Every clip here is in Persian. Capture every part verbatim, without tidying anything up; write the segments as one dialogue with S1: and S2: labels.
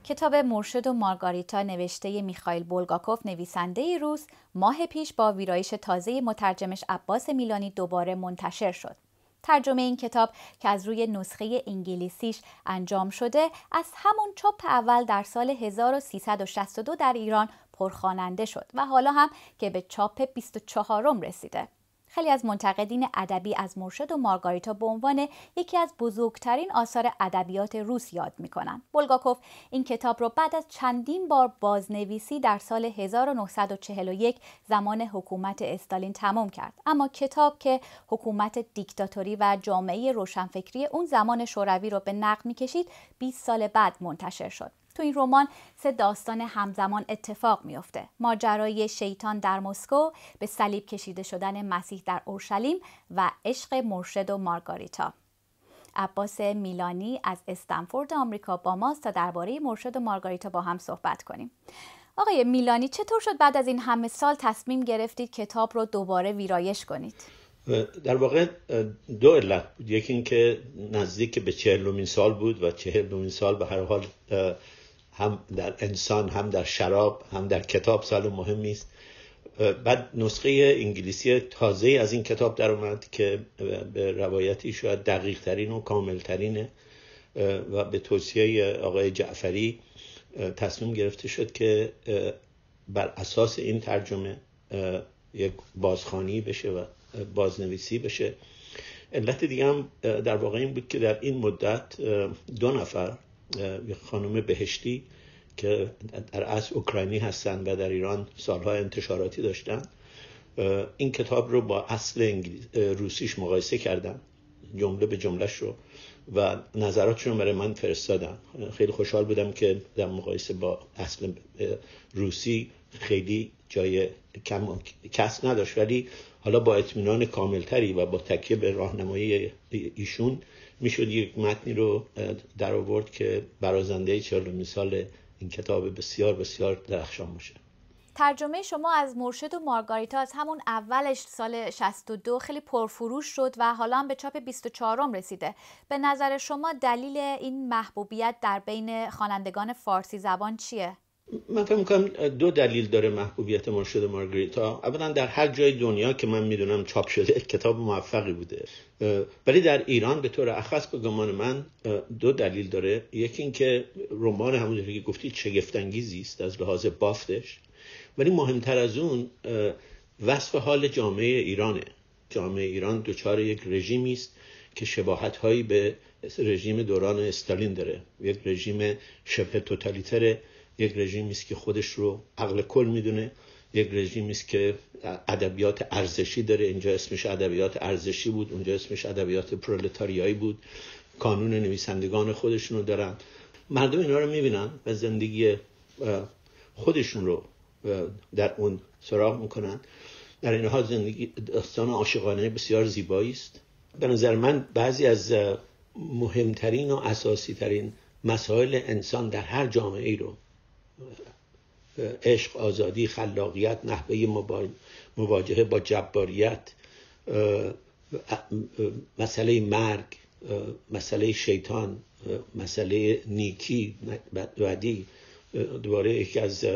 S1: کتاب مرشد و مارگاریتا نوشته میخائیل بولگاکوف نویسنده روس ماه پیش با ویرایش تازه مترجمش عباس میلانی دوباره منتشر شد. ترجمه این کتاب که از روی نسخه انگلیسیش انجام شده از همون چاپ اول در سال هزار و سیصد و شصت و دو در ایران پرخواننده شد و حالا هم که به چاپ بیست و چهارم رسیده. خیلی از منتقدین ادبی از مرشد و مارگاریتا به عنوان یکی از بزرگترین آثار ادبیات روس یاد میکنن. بولگاکوف این کتاب رو بعد از چندین بار بازنویسی در سال هزار و نهصد و چهل و یک زمان حکومت استالین تمام کرد. اما کتاب که حکومت دیکتاتوری و جامعه روشنفکری اون زمان شوروی رو به نقد میکشید بیست سال بعد منتشر شد. تو این رمان سه داستان همزمان اتفاق میفته: ماجرای شیطان در مسکو، به صلیب کشیده شدن مسیح در اورشلیم و عشق مرشد و مارگاریتا. عباس میلانی از استنفورد آمریکا با ماست تا درباره مرشد و مارگاریتا با هم صحبت کنیم. آقای میلانی، چطور شد بعد از این همه سال تصمیم گرفتید کتاب رو دوباره ویرایش کنید؟
S2: در واقع دو علت بود. یکی این که نزدیک به چهلمین سال بود و چهلمین سال به هر حال هم در انسان، هم در شراب، هم در کتاب سال مهمی است. بعد نسخه انگلیسی تازه از این کتاب در اومد که به روایتی شاید دقیق ترین و کامل ترینه و به توصیه آقای جعفری تصمیم گرفته شد که بر اساس این ترجمه یک بازخوانی بشه و بازنویسی بشه. علت دیگه هم در واقع این بود که در این مدت دو نفر، یک خانم بهشتی که در اصل اوکراینی هستن و در ایران سالها انتشاراتی داشتن، این کتاب رو با اصل روسیش مقایسه کردن، جمله به جملهش رو، و نظراتشون برای من فرستادن. خیلی خوشحال بودم که در مقایسه با اصل روسی خیلی جای کم کس نداشت، ولی حالا با اطمینان کاملتری و با تکیه به راهنمایی ایشون میشد یک متنی رو در آورد که برازنده چهلمین سال این کتاب بسیار بسیار درخشان باشه.
S1: ترجمه شما از مرشد و مارگاریتا از همون اولش سال شصت و دو خیلی پرفروش شد و حالا هم به چاپ بیست و چهارم رسیده. به نظر شما دلیل این محبوبیت در بین خوانندگان فارسی زبان چیه؟
S2: من فکر می‌کنم دو دلیل داره محبوبیت مرشد و مارگاریتا. اولا در هر جای دنیا که من میدونم چاپ شده کتاب موفقی بوده، ولی در ایران به طور اخص به گمان من دو دلیل داره. یکی این که رمان همونجوری که گفتید شگفت‌انگیزی است از لحاظ بافتش، ولی مهمتر از اون وصف حال جامعه ایرانه. جامعه ایران دچار یک رژیمی است که شباهت‌هایی به رژیم دوران استالین داره، یک رژیم شبه توتالیتره، یک رژیمی است که خودش رو عقل کل میدونه، یک رژیمی است که ادبیات ارزشی داره، اینجا اسمش ادبیات ارزشی بود، اونجا اسمش ادبیات پرولتاریایی بود، کانون نویسندگان خودشونو دارن. مردم اینا رو میبینن و زندگی خودشون رو در اون سراغ میکنن. در این حال زندگی داستان عاشقانه بسیار زیبایی است. به نظر من بعضی از مهمترین و اساسی ترین مسائل انسان در هر جامعه ای رو، عشق، آزادی، خلاقیت، نحوه مواجهه با جباریت، مسئله مرگ، مسئله شیطان، مسئله نیکی، بدی، دوباره یکی از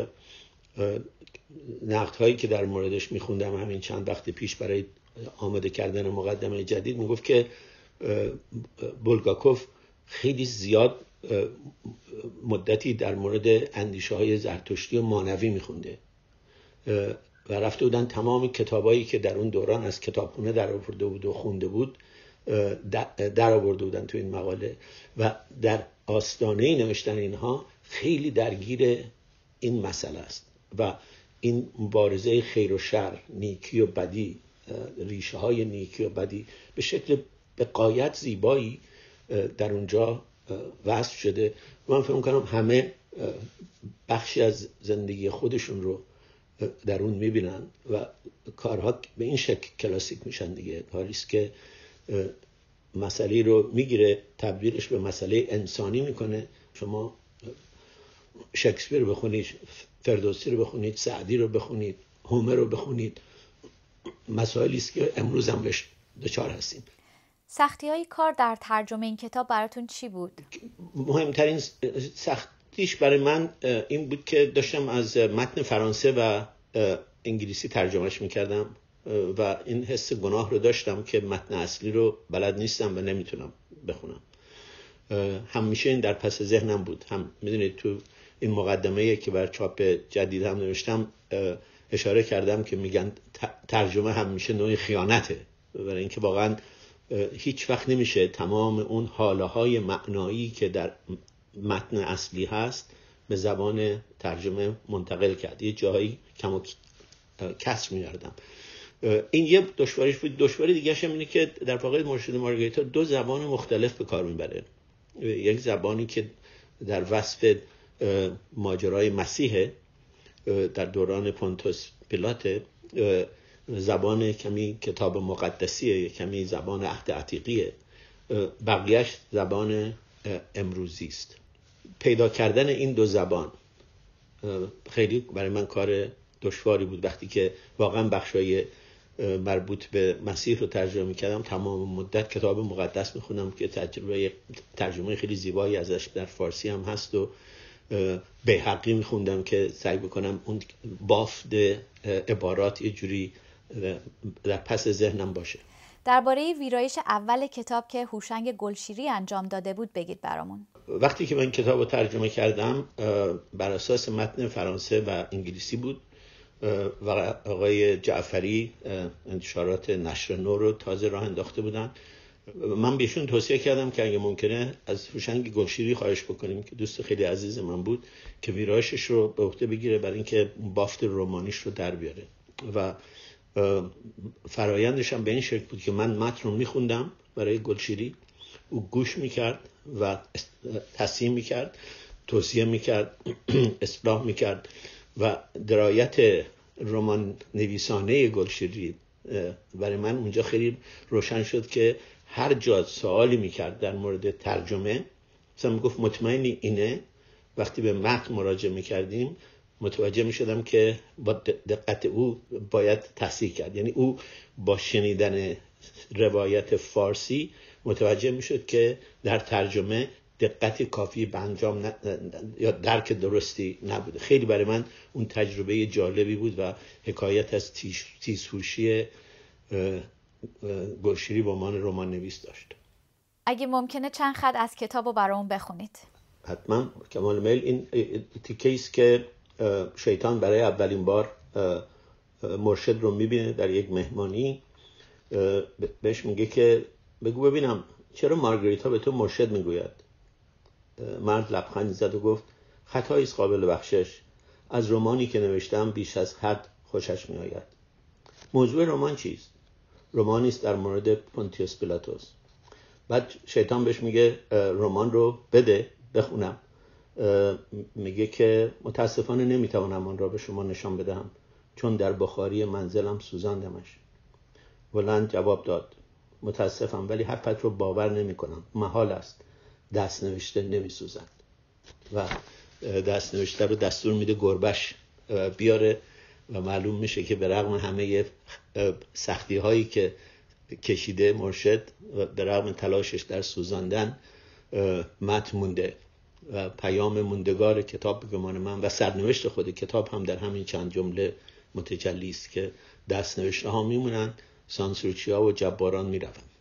S2: نقدهایی که در موردش میخوندم همین چند وقت پیش برای آماده کردن مقدمه جدید، میگفت که بولگاکوف خیلی زیاد مدتی در مورد اندیشه های زرتشتی و مانوی میخونده و رفته بودن تمام کتابایی که در اون دوران از کتابخونه در آورده بود و خونده بود در آورده بودن تو این مقاله و در آستانه نوشتن اینها خیلی درگیر این مسئله است و این مبارزه خیر و شر، نیکی و بدی، ریشه های نیکی و بدی به شکل به غایت زیبایی در اونجا وصف شده. من فکر می‌کنم همه بخشی از زندگی خودشون رو در اون می‌بینن و کارها به این شکل کلاسیک میشن دیگه. کاری است که مسئله رو میگیره تبدیلش به مسئله انسانی میکنه. شما شکسپیر رو بخونید، فردوسی رو بخونید، سعدی رو بخونید، هومر رو بخونید، مسائلی است که امروز هم بهش دچار هستیم.
S1: سختی‌های کار در ترجمه این کتاب براتون چی بود؟
S2: مهمترین سختی سختیش برای من این بود که داشتم از متن فرانسه و انگلیسی ترجمهش میکردم و این حس گناه رو داشتم که متن اصلی رو بلد نیستم و نمیتونم بخونم. همیشه این در پس ذهنم بود. هم میدونید تو این مقدمه‌ای که بر چاپ جدید هم نوشتم اشاره کردم که میگن ترجمه همیشه نوعی خیانته، برای اینکه واقعا هیچ وقت نمیشه تمام اون حاله‌های معنایی که در متن اصلی هست به زبان ترجمه منتقل کرد. یه جایی کم و کسر می‌کردم. این یه دشواریش بود. دشواری دیگه‌ش اینه که در واقع مرشد مارگریتا دو زبان مختلف به کار میبره. یک زبانی که در وصف ماجرای مسیح در دوران پونتوس پیلات، زبان کمی کتاب مقدسیه، کمی زبان عهد عتیقیه، بقیهش زبان امروزی است. پیدا کردن این دو زبان خیلی برای من کار دشواری بود. وقتی که واقعا بخشای مربوط به مسیح رو ترجمه می‌کردم، تمام مدت کتاب مقدس می‌خوندم که تجربه ترجمه خیلی زیبایی ازش در فارسی هم هست و بیهقی می‌خوندم که سعی بکنم اون بافت عبارات یه جوری در پس ذهنم باشه.
S1: درباره ویرایش اول کتاب که هوشنگ گلشیری انجام داده بود بگید برامون.
S2: وقتی که من کتاب رو ترجمه کردم بر اساس متن فرانسه و انگلیسی بود و آقای جعفری انتشارات نشر نو رو تازه راه انداخته بودن. من بهشون توصیه کردم که اگه ممکنه از هوشنگ گلشیری خواهش بکنیم که دوست خیلی عزیز من بود که ویرایشش رو به عهده بگیره برای اینکه بافت رمانیش رو در بیاره و فرایندش هم به این شکل بود که من متن رو میخوندم برای گلشیری، او گوش میکرد و تصحیح میکرد، توصیه میکرد، اصلاح میکرد و درایت رمان نویسانه گلشیری برای من اونجا خیلی روشن شد که هر جا سوالی میکرد در مورد ترجمه، مثلا میگفت مطمئنی اینه، وقتی به متن مراجعه میکردیم متوجه میشدم که با دقت او باید تصحیح کرد. یعنی او با شنیدن روایت فارسی متوجه میشد که در ترجمه دقت کافی به انجام ن... یا درک درستی نبوده. خیلی برای من اون تجربه جالبی بود و حکایت از تیز... تیزهوشی گلشیری با عنوان رمان نویس داشت.
S1: اگه ممکنه چند خط از کتابو برامون بخونید.
S2: حتما. کمال میل این تیکه است که شیطان برای اولین بار مرشد رو میبینه در یک مهمانی. بهش میگه که بگو ببینم چرا مارگریتا به تو مرشد میگوید؟ مرد لبخند زد و گفت خطایی است قابل بخشش. از رمانی که نوشتم بیش از حد خوشش میآید. موضوع رمان چیست؟ رمانی است در مورد پونتیوس پیلاتوس. بعد شیطان بهش میگه رمان رو بده بخونم. میگه که متاسفانه نمیتوانم آن را به شما نشان بدهم چون در بخاری منزلم سوزاندمش. ولند جواب داد متاسفم ولی حرفت رو باور نمی کنم. محال است دست نوشته نمی سوزند. و دست نوشته رو دستور میده گربش بیاره و معلوم میشه که به رغم همه سختی هایی که کشیده مرشد و به رغم تلاشش در سوزاندن متن مونده و پیام موندگار کتاب به گمان من و سرنوشت خود کتاب هم در همین چند جمله متجلی است که دست نوشته ها میمونن، سانسورچیا و جباران میروند.